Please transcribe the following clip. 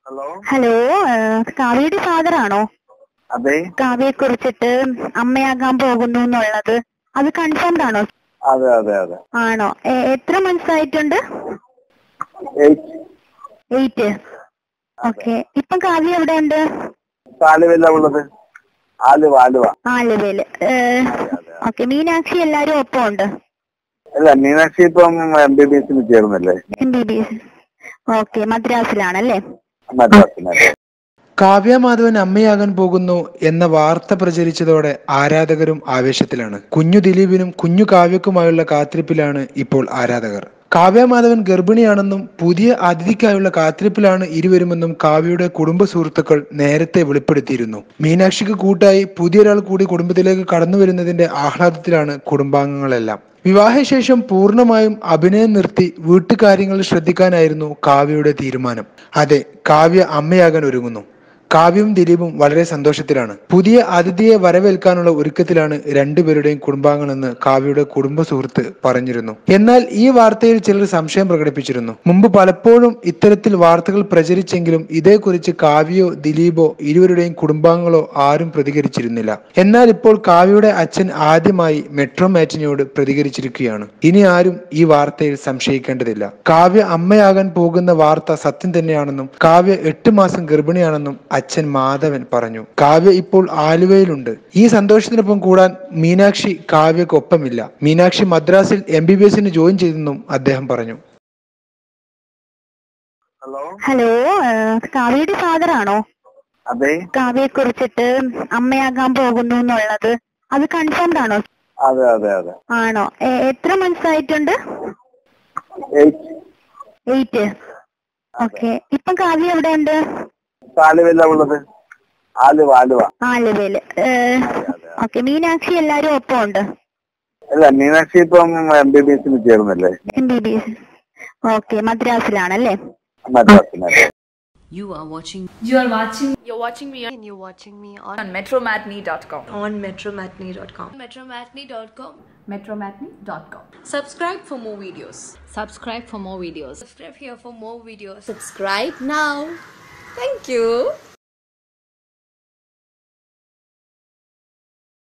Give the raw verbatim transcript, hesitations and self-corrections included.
Hello hello കാവ്യയുടെ father ആണോ? അതെ. കാവ്യയെ കുറിച്ചിട്ട് അമ്മയാകാൻ പോകുന്നു എന്നുള്ളത് അത് കൺഫേംഡ് ആണോ? അതെ അതെ അതെ. ആണോ? എത്ര മന്ത്സ് ആയിട്ടുണ്ട്? എയ്റ്റ്. ഓക്കെ. ഇപ്പം കാവ്യ എവിടെ ഉണ്ട്? ആലുവയിലാ ഉള്ളത്. ആലുവ ആലുവ ആലുവയില്. ഓക്കെ. മീനാക്ഷി എല്ലാരും ഒപ്പം ഉണ്ട്? അല്ല, മീനാക്ഷി ഇപ്പം എം ബി ബി എസിന് ചേർന്നല്ലേ. M B B S. Okay. മദ്രാസിലാണല്ലേ? മദ്രാസിനല്ലേ. കാവ്യ മാധവൻ അമ്മയാകാൻ പോകുന്നു എന്ന വാർത്ത പ്രചരിച്ചതോടെ ആരാധകരും ആവേശത്തിലാണ്. കുഞ്ഞു ദിലീപിനും കുഞ്ഞു കാവ്യക്കുമായുള്ള കാത്തിരിപ്പിലാണ് ഇപ്പോൾ ആരാധകർ. കാവ്യ മാധവൻ ഗർഭിണിയാണെന്നും പുതിയ അതിഥിക്കായുള്ള കാത്തിരിപ്പിലാണ് ഇരുവരുമെന്നും കാവ്യയുടെ കുടുംബ സുഹൃത്തുക്കൾ നേരത്തെ വെളിപ്പെടുത്തിയിരുന്നു. മീനാക്ഷിക്ക് കൂട്ടായി പുതിയൊരാൾ കൂടി കുടുംബത്തിലേക്ക് കടന്നു വരുന്നതിന്റെ ആഹ്ലാദത്തിലാണ് കുടുംബാംഗങ്ങളെല്ലാം. വിവാഹശേഷം പൂർണ്ണമായും അഭിനയം നിർത്തി വീട്ടുകാര്യങ്ങളിൽ ശ്രദ്ധിക്കാനായിരുന്നു കാവ്യയുടെ തീരുമാനം. അതെ, കാവ്യ അമ്മയാകാൻ ഒരുങ്ങുന്നു. കാവ്യയും ദിലീപും വളരെ സന്തോഷത്തിലാണ്. പുതിയ അതിഥിയെ വരവേൽക്കാനുള്ള ഒരുക്കത്തിലാണ് രണ്ടുപേരുടെയും കുടുംബാംഗങ്ങളെന്ന് കാവ്യയുടെ കുടുംബ സുഹൃത്ത് പറഞ്ഞിരുന്നു. എന്നാൽ ഈ വാർത്തയിൽ ചിലർ സംശയം പ്രകടിപ്പിച്ചിരുന്നു. മുമ്പ് പലപ്പോഴും ഇത്തരത്തിൽ വാർത്തകൾ പ്രചരിച്ചെങ്കിലും ഇതേക്കുറിച്ച് കാവ്യയോ ദിലീപോ ഇരുവരുടെയും കുടുംബാംഗങ്ങളോ ആരും പ്രതികരിച്ചിരുന്നില്ല. എന്നാൽ ഇപ്പോൾ കാവ്യയുടെ അച്ഛൻ ആദ്യമായി മെട്രോ മാറ്റിനിയോട് പ്രതികരിച്ചിരിക്കുകയാണ്. ഇനി ആരും ഈ വാർത്തയിൽ സംശയിക്കേണ്ടതില്ല. കാവ്യ അമ്മയാകാൻ പോകുന്ന വാർത്ത സത്യം തന്നെയാണെന്നും കാവ്യ എട്ട് മാസം ഗർഭിണിയാണെന്നും അച്ഛൻ മാധവൻ പറഞ്ഞു. കാവ്യ ഇപ്പോൾ ആലുവയിലുണ്ട്. ഈ സന്തോഷത്തിനൊപ്പം കൂടാൻ മീനാക്ഷി കാവ്യക്കൊപ്പമില്ല. മീനാക്ഷി മദ്രാസിൽ എം ബി ബി എസിന് ജോയിൻ ചെയ്തെന്നും അദ്ദേഹം പറഞ്ഞു. ഹലോ ഹലോ കാവ്യയുടെ ഫാദർ ആണോ? അതെ. കാവ്യയെ കുറിച്ചിട്ട് അമ്മയാകാൻ പോകുന്നു എന്നുള്ളത് അത് കൺഫേംഡ് ആണോ? അതെ അതെ അതെ. ആണോ? എത്ര മന്ത്സ് ആയിട്ടുണ്ട്? എയ്റ്റ്. ഓക്കെ. ഇപ്പം കാവ്യ എവിടെ ഉണ്ട്? ആലുവയിലാ ഉള്ളത്. ആലുവ ആലുവ ആലുവയില്. ഓക്കെ. മീനാക്ഷി എല്ലാരും ഒപ്പം ഉണ്ട്? അല്ല, മീനാക്ഷി ഇപ്പം എം ബി ബി എസിന് ചേർന്നല്ലേ. M B B S. Okay. മദ്രാസിലാണല്ലേ? മദ്രാസിനല്ലേ. You are watching. You are watching. You're watching me. And you're watching me on, on metromatney dot com. on metromatney dot com. metromatney dot com. metromatney dot com. Subscribe for more videos. Subscribe for more videos. Subscribe here for more videos. Subscribe now. Thank you.